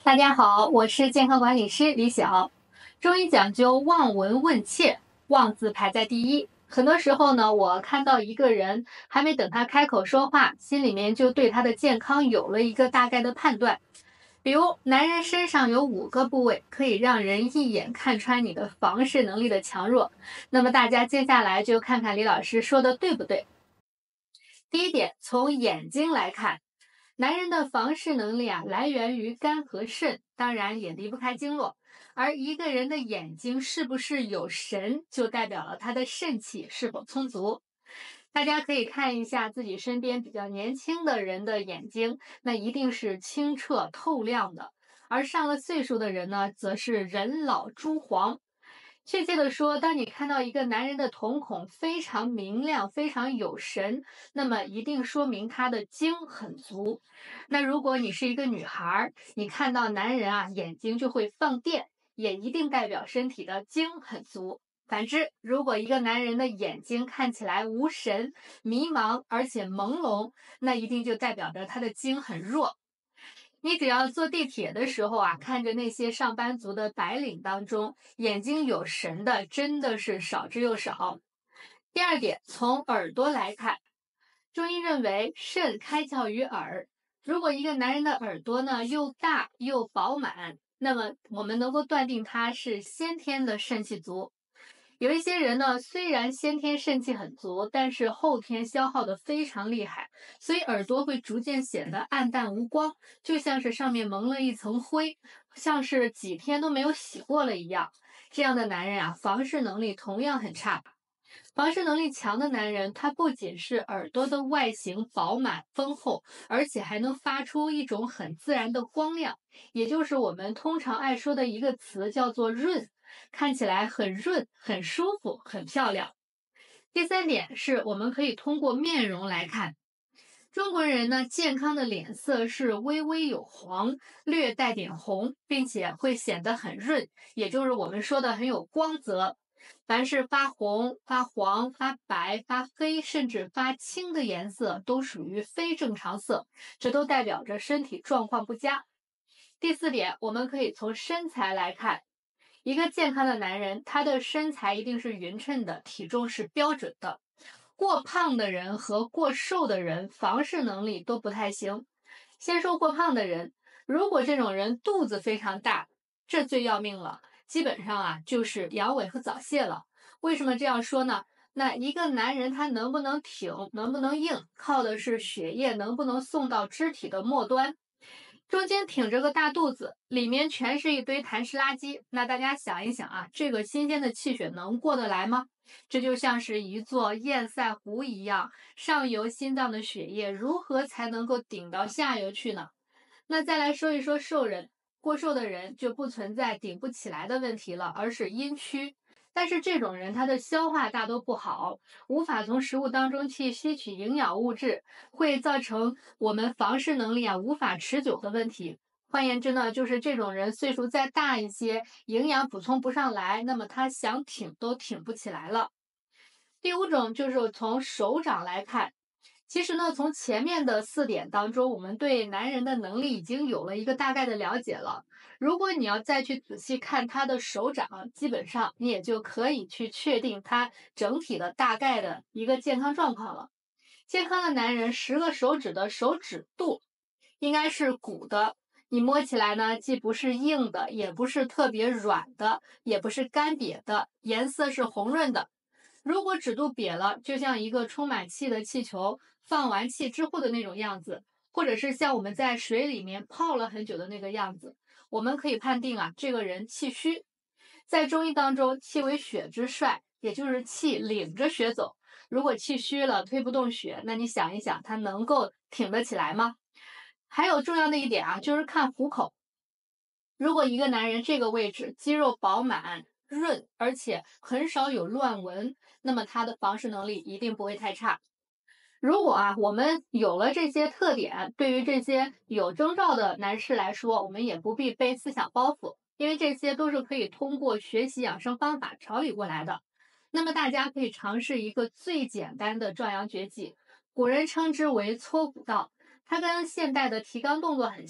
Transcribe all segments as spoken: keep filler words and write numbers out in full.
大家好，我是健康管理师李晓。中医讲究望闻问切，望字排在第一。很多时候呢，我看到一个人还没等他开口说话，心里面就对他的健康有了一个大概的判断。比如，男人身上有五个部位可以让人一眼看穿你的房事能力的强弱。那么大家接下来就看看李老师说的对不对。第一点，从眼睛来看。男人的房事能力啊，来源于肝和肾，当然也离不开经络。而一个人的眼睛是不是有神，就代表了他的肾气是否充足。大家可以看一下自己身边比较年轻的人的眼睛，那一定是清澈透亮的；而上了岁数的人呢，则是人老珠黄。确切的说，当你看到一个男人的瞳孔非常明亮、非常有神，那么一定说明他的精很足。那如果你是一个女孩，你看到男人啊眼睛就会放电，也一定代表身体的精很足。反之，如果一个男人的眼睛看起来无神、迷茫而且朦胧，那一定就代表着他的精很弱。你只要坐地铁的时候啊，看着那些上班族的白领当中，眼睛有神的真的是少之又少。第二点，从耳朵来看，中医认为肾开窍于耳。如果一个男人的耳朵呢又大又饱满，那么我们能够断定他是先天的肾气足。有一些人呢，虽然先天肾气很足，但是后天消耗的非常厉害，所以耳朵会逐渐显得暗淡无光，就像是上面蒙了一层灰，像是几天都没有洗过了一样。这样的男人啊，房事能力同样很差。房事能力强的男人，他不仅是耳朵的外形饱满丰厚，而且还能发出一种很自然的光亮，也就是我们通常爱说的一个词，叫做润，看起来很润、很舒服、很漂亮。第三点是我们可以通过面容来看。中国人呢，健康的脸色是微微有黄，略带点红，并且会显得很润，也就是我们说的很有光泽。凡是发红、发黄、发白、发黑，甚至发青的颜色，都属于非正常色，这都代表着身体状况不佳。第四点，我们可以从身材来看。一个健康的男人，他的身材一定是匀称的，体重是标准的。过胖的人和过瘦的人，房事能力都不太行。先说过胖的人，如果这种人肚子非常大，这最要命了。基本上啊，就是阳痿和早泄了。为什么这样说呢？那一个男人他能不能挺，能不能硬，靠的是血液能不能送到肢体的末端。中间挺着个大肚子，里面全是一堆痰湿垃圾。那大家想一想啊，这个新鲜的气血能过得来吗？这就像是一座堰塞湖一样，上游心脏的血液如何才能够顶到下游去呢？那再来说一说瘦人，过瘦的人就不存在顶不起来的问题了，而是阴虚。但是这种人他的消化大都不好，无法从食物当中去吸取营养物质，会造成我们房事能力啊无法持久的问题。换言之呢，就是这种人岁数再大一些，营养补充不上来，那么他想挺都挺不起来了。第五种就是从手掌来看。其实呢，从前面的四点当中，我们对男人的能力已经有了一个大概的了解了。如果你要再去仔细看他的手掌，基本上你也就可以去确定他整体的大概的一个健康状况了。健康的男人，十个手指的手指肚应该是鼓的，你摸起来呢，既不是硬的，也不是特别软的，也不是干瘪的，颜色是红润的。如果指肚瘪了，就像一个充满气的气球，放完气之后的那种样子，或者是像我们在水里面泡了很久的那个样子，我们可以判定啊，这个人气虚。在中医当中，气为血之帅，也就是气领着血走。如果气虚了，推不动血，那你想一想，他能够挺得起来吗？还有重要的一点啊，就是看虎口。如果一个男人这个位置肌肉饱满、润，而且很少有乱纹，那么他的房事能力一定不会太差。如果啊，我们有了这些特点，对于这些有征兆的男士来说，我们也不必背思想包袱，因为这些都是可以通过学习养生方法调理过来的。那么大家可以尝试一个最简单的壮阳绝技，古人称之为搓骨道，它跟现代的提肛动作很像，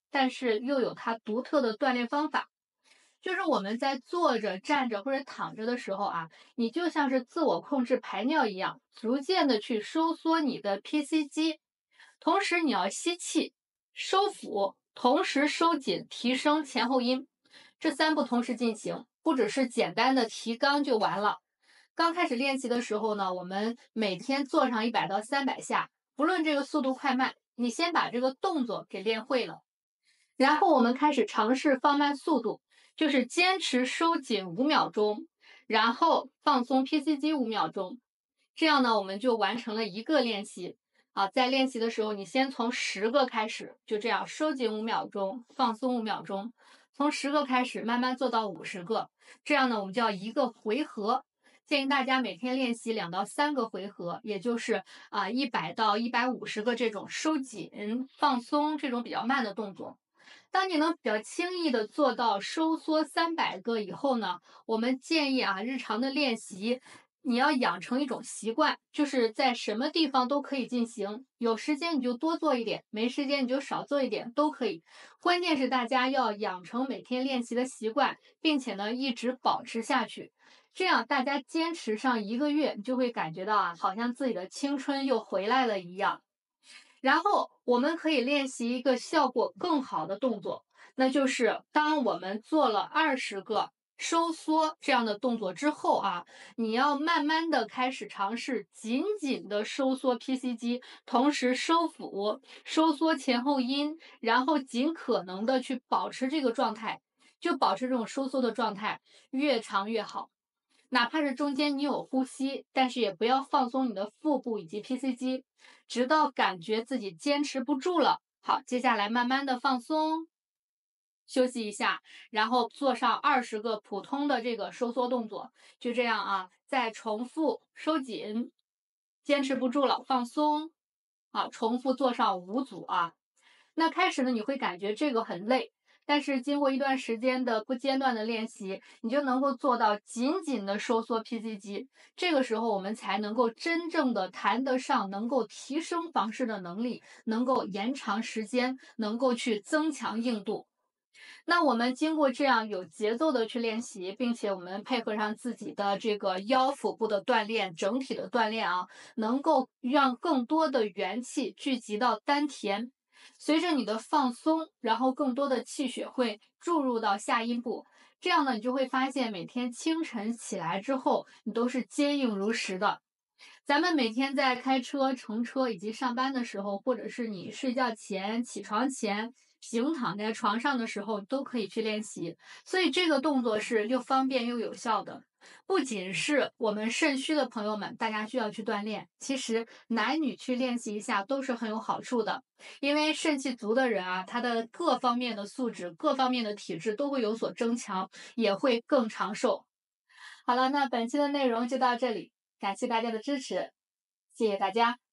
但是又有它独特的锻炼方法。就是我们在坐着、站着或者躺着的时候啊，你就像是自我控制排尿一样，逐渐的去收缩你的 P C 肌，同时你要吸气、收腹，同时收紧，提升前后阴，这三步同时进行，不只是简单的提肛就完了。刚开始练习的时候呢，我们每天做上一百到三百下，不论这个速度快慢，你先把这个动作给练会了，然后我们开始尝试放慢速度，就是坚持收紧五秒钟，然后放松 P C 肌五秒钟。这样呢，我们就完成了一个练习。啊，在练习的时候，你先从十个开始，就这样收紧五秒钟，放松五秒钟，从十个开始慢慢做到五十个。这样呢，我们叫一个回合。建议大家每天练习两到三个回合，也就是啊一百到一百五十个这种收紧、放松这种比较慢的动作。当你能比较轻易的做到收缩三百个以后呢，我们建议啊，日常的练习你要养成一种习惯，就是在什么地方都可以进行，有时间你就多做一点，没时间你就少做一点，都可以。关键是大家要养成每天练习的习惯，并且呢一直保持下去。这样大家坚持上一个月，你就会感觉到啊，好像自己的青春又回来了一样。然后我们可以练习一个效果更好的动作，那就是当我们做了二十个收缩这样的动作之后啊，你要慢慢的开始尝试紧紧的收缩 P C 肌，同时收腹、收缩前后阴，然后尽可能的去保持这个状态，就保持这种收缩的状态，越长越好。哪怕是中间你有呼吸，但是也不要放松你的腹部以及 P C 肌，直到感觉自己坚持不住了。好，接下来慢慢的放松，休息一下，然后做上二十个普通的这个收缩动作，就这样啊，再重复收紧，坚持不住了放松，啊，重复做上五组啊。那开始呢，你会感觉这个很累，但是经过一段时间的不间断的练习，你就能够做到紧紧的收缩 P C 肌。这个时候，我们才能够真正的谈得上能够提升房事的能力，能够延长时间，能够去增强硬度。那我们经过这样有节奏的去练习，并且我们配合上自己的这个腰腹部的锻炼，整体的锻炼啊，能够让更多的元气聚集到丹田。随着你的放松，然后更多的气血会注入到下阴部，这样呢，你就会发现每天清晨起来之后，你都是坚硬如石的。咱们每天在开车、乘车以及上班的时候，或者是你睡觉前、起床前、平躺在床上的时候，都可以去练习。所以这个动作是又方便又有效的。不仅是我们肾虚的朋友们，大家需要去锻炼，其实男女去练习一下都是很有好处的。因为肾气足的人啊，他的各方面的素质、各方面的体质都会有所增强，也会更长寿。好了，那本期的内容就到这里，感谢大家的支持，谢谢大家。